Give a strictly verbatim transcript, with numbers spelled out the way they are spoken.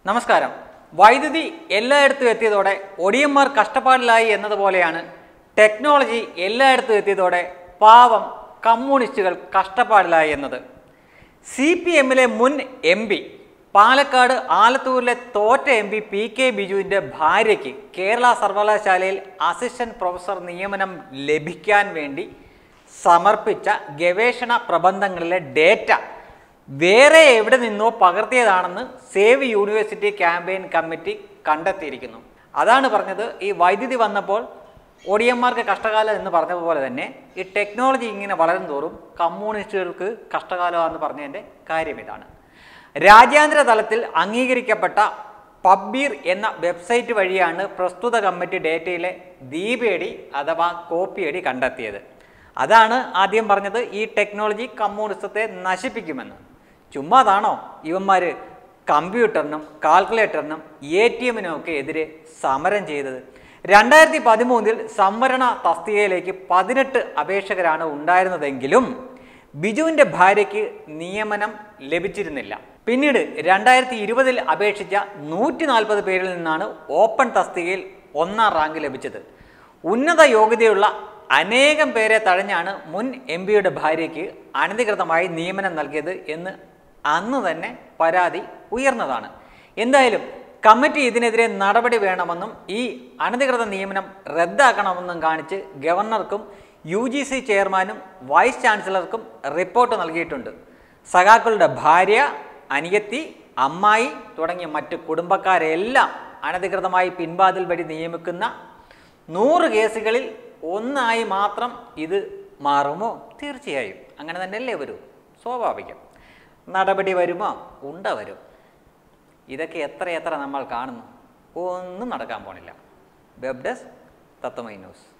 നമസ്കാരം. വൈദ്യുതി എല്ലായിടത്തും എത്തിയതോടെ ഒടിയന്മാർ കഷ്ടപ്പാടിലായി എന്നതുപോലെയാണ് ടെക്നോളജി എല്ലായിടത്തും എത്തിയതോടെ പാവം കമ്മ്യൂണിസ്റ്റുകൾ കഷ്ടപ്പാടിലായി എന്നത്. സി പി എമ്മിലെ മുൻ എം പി പാലക്കാട് ആലത്തൂരിലെ തോറ്റ എം പി പി കെ ബിജുവിൻ്റെ ഭാര്യയ്ക്ക് കേരള സർവകലാശാലയിൽ അസിസ്റ്റന്റ് പ്രൊഫസർ നിയമനം ലഭിക്കാൻ വേണ്ടി സമർപ്പിച്ച ഗവേഷണ പ്രബന്ധങ്ങളിലെ ഡേറ്റ വേറെ എവിടെ നിന്നോ പകർത്തിയതാണെന്ന് സേവ് യൂണിവേഴ്സിറ്റി ക്യാമ്പയിൻ കമ്മിറ്റി കണ്ടെത്തിയിരിക്കുന്നു. അതാണ് പറഞ്ഞത്, ഈ വൈദ്യുതി വന്നപ്പോൾ ഒടിയന്മാർക്ക് കഷ്ടകാലം എന്ന് പറഞ്ഞതുപോലെ തന്നെ ഈ ടെക്നോളജി ഇങ്ങനെ വളരും തോറും കമ്മ്യൂണിസ്റ്റുകൾക്ക് കഷ്ടകാലമാണെന്ന് പറഞ്ഞതിൻ്റെ കാര്യം ഇതാണ്. രാജ്യാന്തര തലത്തിൽ അംഗീകരിക്കപ്പെട്ട പബ്ബീർ എന്ന വെബ്സൈറ്റ് വഴിയാണ് പ്രസ്തുത കമ്മിറ്റി ഡേറ്റയിലെ ദീപയടി അഥവാ കോപ്പിയടി കണ്ടെത്തിയത്. അതാണ് ആദ്യം പറഞ്ഞത്, ഈ ടെക്നോളജി കമ്മ്യൂണിസത്തെ നശിപ്പിക്കുമെന്ന്. ചുമ്മാതാണോ ഇവന്മാർ കമ്പ്യൂട്ടറിനും കാൽക്കുലേറ്ററിനും എ ടി എമ്മിനും ഒക്കെ എതിരെ സമരം ചെയ്തത്? രണ്ടായിരത്തി പതിമൂന്നിൽ സംവരണ തസ്തികയിലേക്ക് പതിനെട്ട് അപേക്ഷകരാണ് ഉണ്ടായിരുന്നതെങ്കിലും ബിജുവിൻ്റെ ഭാര്യയ്ക്ക് നിയമനം ലഭിച്ചിരുന്നില്ല. പിന്നീട് രണ്ടായിരത്തി ഇരുപതിൽ അപേക്ഷിച്ച നൂറ്റി നാൽപ്പത് പേരിൽ നിന്നാണ് ഓപ്പൺ തസ്തികയിൽ ഒന്നാം റാങ്ക് ലഭിച്ചത്. ഉന്നത യോഗ്യതയുള്ള അനേകം പേരെ തഴഞ്ഞാണ് മുൻ എം പിയുടെ ഭാര്യയ്ക്ക് അനധികൃതമായി നിയമനം നൽകിയത് എന്ന് അന്ന് തന്നെ പരാതി ഉയർന്നതാണ്. എന്തായാലും കമ്മിറ്റി ഇതിനെതിരെ നടപടി വേണമെന്നും ഈ അനധികൃത നിയമനം റദ്ദാക്കണമെന്നും കാണിച്ച് ഗവർണർക്കും യു ജി സി ചെയർമാനും വൈസ് ചാൻസലർക്കും റിപ്പോർട്ട് നൽകിയിട്ടുണ്ട്. സഖാക്കളുടെ ഭാര്യ, അനിയത്തി, അമ്മായി തുടങ്ങിയ മറ്റ് കുടുംബക്കാരെല്ലാം അനധികൃതമായി പിൻവാതിൽ വഴി നിയമിക്കുന്ന നൂറ് കേസുകളിൽ ഒന്നായി മാത്രം ഇത് മാറുമോ? തീർച്ചയായും അങ്ങനെ തന്നെയല്ലേ വരൂ, സ്വാഭാവികം. നടപടി വരുമോ? ഉണ്ട വരും. ഇതൊക്കെ എത്ര എത്ര നമ്മൾ കാണുന്നു, ഒന്നും നടക്കാൻ പോണില്ല. Web desk Tattvamayi news.